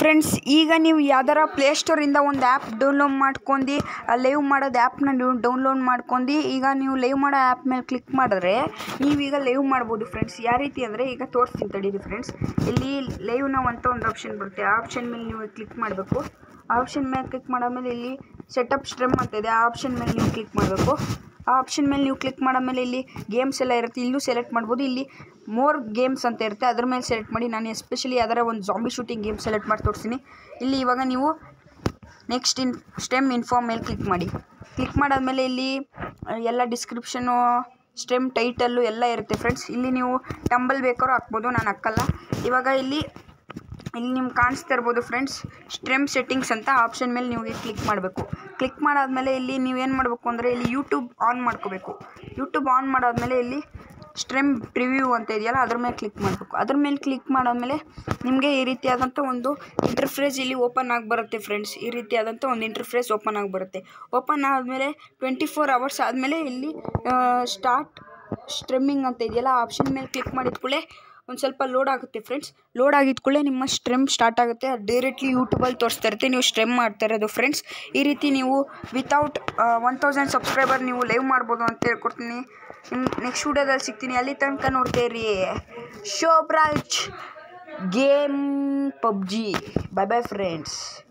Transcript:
Friends, ಈಗ ನೀವು ಯಾವ್ದಾರ ಪ್ಲೇಸ್ಟೋರಿಂದ ಒಂದು ಆ್ಯಪ್ ಡೌನ್ಲೋಡ್ ಮಾಡ್ಕೊಂಡು ಲೈವ್ ಮಾಡೋದು ಆ್ಯಪ್ನ ನೀವು ಡೌನ್ಲೋಡ್ ಮಾಡ್ಕೊಂಡು ಈಗ ನೀವು ಲೈವ್ ಮಾಡೋ ಆ್ಯಪ್ ಮೇಲೆ ಕ್ಲಿಕ್ ಮಾಡಿದ್ರೆ ನೀವೀಗ ಲೈವ್ ಮಾಡ್ಬೋದು ಫ್ರೆಂಡ್ಸ್. ಯಾವ ರೀತಿ ಅಂದರೆ ಈಗ ತೋರಿಸ್ತೀನಿ ತಡೀರಿ ಫ್ರೆಂಡ್ಸ್. ಇಲ್ಲಿ ಲೈವ್ನ ಅಂತ ಒಂದು ಆಪ್ಷನ್ ಬರುತ್ತೆ. ಆ ಆಪ್ಷನ್ ಮೇಲೆ ನೀವು ಕ್ಲಿಕ್ ಮಾಡಬೇಕು. ಆ ಆಪ್ಷನ್ ಮೇಲೆ ಕ್ಲಿಕ್ ಮಾಡಾದ್ಮೇಲೆ ಇಲ್ಲಿ ಸೆಟಪ್ ಸ್ಟ್ರೀಮ್ ಅಂತ ಇದೆ. ಆ ಆಪ್ಷನ್ ಮೇಲೆ ನೀವು ಕ್ಲಿಕ್ ಮಾಡಬೇಕು. ಆ ಆಪ್ಷನ್ ಮೇಲೆ ನೀವು ಕ್ಲಿಕ್ ಮಾಡಾದ್ಮೇಲೆ ಇಲ್ಲಿ ಗೇಮ್ಸ್ ಎಲ್ಲ ಇರುತ್ತೆ, ಇಲ್ಲೂ ಸೆಲೆಕ್ಟ್ ಮಾಡ್ಬೋದು. ಇಲ್ಲಿ ಮೋರ್ ಗೇಮ್ಸ್ ಅಂತ ಇರುತ್ತೆ, ಅದ್ರ ಮೇಲೆ ಸೆಲೆಕ್ಟ್ ಮಾಡಿ. ನಾನು ಎಸ್ಪೆಷಲಿ ಯಾವ್ದಾರ ಒಂದು ಜಾಂಬಿ ಶೂಟಿಂಗ್ ಗೇಮ್ ಸೆಲೆಕ್ಟ್ ಮಾಡಿ ತೋರಿಸ್ತೀನಿ. ಇಲ್ಲಿ ಇವಾಗ ನೀವು ನೆಕ್ಸ್ಟ್ ಸ್ಟೆಮ್ ಇನ್ಫೋ ಮೇಲೆ ಕ್ಲಿಕ್ ಮಾಡಿ. ಕ್ಲಿಕ್ ಮಾಡಾದ್ಮೇಲೆ ಇಲ್ಲಿ ಎಲ್ಲ ಡಿಸ್ಕ್ರಿಪ್ಷನು, ಸ್ಟೆಮ್ ಟೈಟಲ್ಲು ಎಲ್ಲ ಇರುತ್ತೆ ಫ್ರೆಂಡ್ಸ್. ಇಲ್ಲಿ ನೀವು ಟಂಬಲ್ ಬೇಕಾದ್ರೂ ಹಾಕ್ಬೋದು, ನಾನು ಹಾಕಲ್ಲ. ಇವಾಗ ಇಲ್ಲಿ ನಿಮ್ಗೆ ಕಾಣಿಸ್ತಾ ಇರ್ಬೋದು ಫ್ರೆಂಡ್ಸ್, ಸ್ಟ್ರೆಮ್ ಸೆಟ್ಟಿಂಗ್ಸ್ ಅಂತ ಆಪ್ಷನ್ ಮೇಲೆ ನೀವು ಕ್ಲಿಕ್ ಮಾಡಬೇಕು. ಕ್ಲಿಕ್ ಮಾಡಾದ್ಮೇಲೆ ಇಲ್ಲಿ ನೀವೇನು ಮಾಡಬೇಕು ಅಂದರೆ ಇಲ್ಲಿ ಯೂಟ್ಯೂಬ್ ಆನ್ ಮಾಡ್ಕೋಬೇಕು. ಯೂಟ್ಯೂಬ್ ಆನ್ ಮಾಡಾದ್ಮೇಲೆ ಇಲ್ಲಿ ಸ್ಟ್ರೆಮ್ ಪ್ರಿವ್ಯೂ ಅಂತ ಇದೆಯಲ್ಲ, ಅದ್ರ ಮೇಲೆ ಕ್ಲಿಕ್ ಮಾಡಬೇಕು. ಅದ್ರ ಮೇಲೆ ಕ್ಲಿಕ್ ಮಾಡಾದ್ಮೇಲೆ ನಿಮಗೆ ಈ ರೀತಿಯಾದಂಥ ಒಂದು ಇಂಟರ್ಫೇಸ್ ಇಲ್ಲಿ ಓಪನ್ ಆಗಿ ಬರುತ್ತೆ ಫ್ರೆಂಡ್ಸ್. ಈ ರೀತಿಯಾದಂಥ ಒಂದು ಇಂಟರ್ಫೇಸ್ ಓಪನ್ ಆಗಿ ಬರುತ್ತೆ. ಓಪನ್ ಆದಮೇಲೆ 24 hours ಆದಮೇಲೆ ಇಲ್ಲಿ ಸ್ಟಾರ್ಟ್ ಸ್ಟ್ರೀಮಿಂಗ್ ಅಂತ ಇದೆಯಲ್ಲ, ಆ ಆಪ್ಷನ್ ಮೇಲೆ ಕ್ಲಿಕ್ ಮಾಡಿದ ಕೂಡಲೇ ಒಂದು ಸ್ವಲ್ಪ ಲೋಡ್ ಆಗುತ್ತೆ ಫ್ರೆಂಡ್ಸ್. ಲೋಡ್ ಆಗಿದ ಕೂಡಲೇ ನಿಮ್ಮ ಸ್ಟ್ರೀಮ್ ಸ್ಟಾರ್ಟ್ ಆಗುತ್ತೆ. ಅದು ಡೈರೆಕ್ಟ್ಲಿ ಯೂಟ್ಯೂಬಲ್ಲಿ ತೋರಿಸ್ತಾ ಇರುತ್ತೆ ನೀವು ಸ್ಟ್ರೀಮ್ ಮಾಡ್ತಾ ಇರೋದು ಫ್ರೆಂಡ್ಸ್. ಈ ರೀತಿ ನೀವು ವಿತೌಟ್ 1000 ಸಬ್ಸ್ಕ್ರೈಬರ್ ನೀವು ಲೈವ್ ಮಾಡ್ಬೋದು ಅಂತ ಹೇಳ್ಕೊಡ್ತೀನಿ. ನೆಕ್ಸ್ಟ್ ವಿಡಿಯೋದಲ್ಲಿ ಸಿಗ್ತೀನಿ. ಅಲ್ಲಿ ತನಕ ನೋಡ್ತೀರಿ Shobraj game PUBG. Bye bye friends.